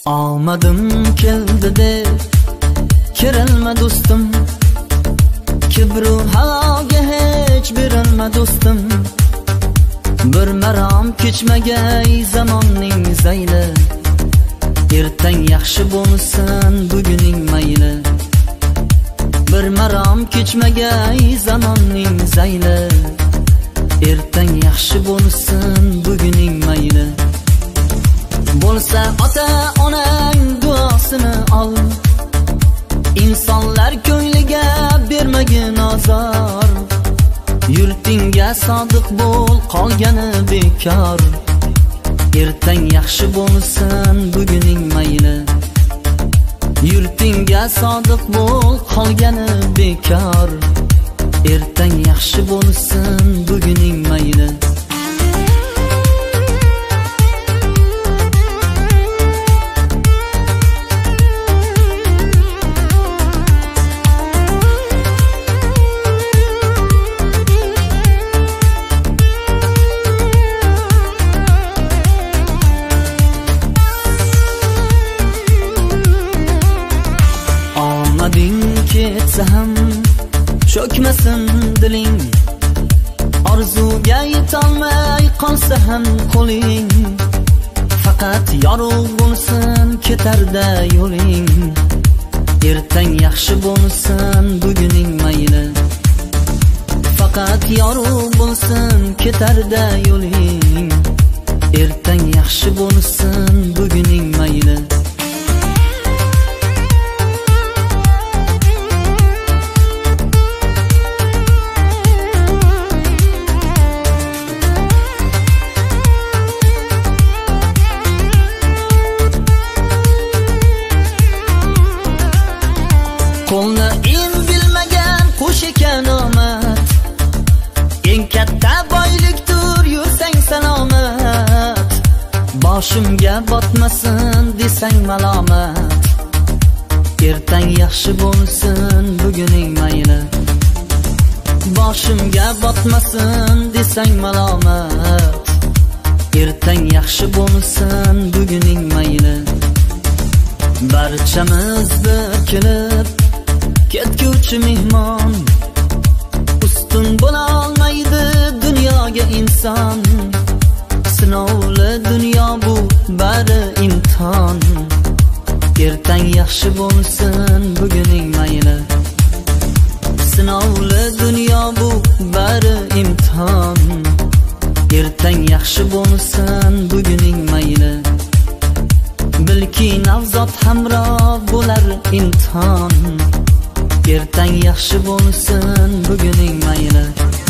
Omadim keldi deb kirilma do'stim, kibru havoga hech berilma do'stim. Bir marom kechmagay zamonning zayli, ertang yaxshi bo'lsin buguning mayli. Bir marom kechmagay zamonning zayli, ertang yaxshi bo'lsin buguning mayli. Bo'lsa ota onang duosini ol, insonlar ko'ngliga bermagin azor. Yurtingga sodiq bo'l, qolgani bekor. Ertang yaxshi bo'lsin buguning mayli. Yurtingga sodiq bo'l, qolgani bekor. Ertang yaxshi bo'lsin buguning mayli. Ketsa ham cho'kmasin diling, orzuga yetolmay qolsa ham qo'ling. Faqat yorug' bo'lsin ketarda yo'ling. Ertang yaxshi bo'lsin buguning mayli. Faqat yorug' bo'lsin ketarda yo'ling. Ertang yaxshi bo'lsin buguning mayli. Qo'lni in bilmagan qush ekan omad, eng katta boylikdir yursang salomat. Boshimga botmasin desang malomat. Ertang yaxshi bo'lsin buguning mayli. Boshimga botmasin desang malomat. Ertang yaxshi bo'lsin buguning mayli. Barchamiz bir kelib ketguvchi mehmon, ustun bo'la olmaydi dunyoga inson. Sinovli dunyo bu bari imtihon. Ertang yaxshi bo'lsin buguning mayli. Sinovli dunyo bu bari imtihon. Ertang yaxshi bo'lsin buguning mayli. Bilki navzot hamroh bo'lar imtihon. Ertang yaxshi bo'lsin buguning mayli.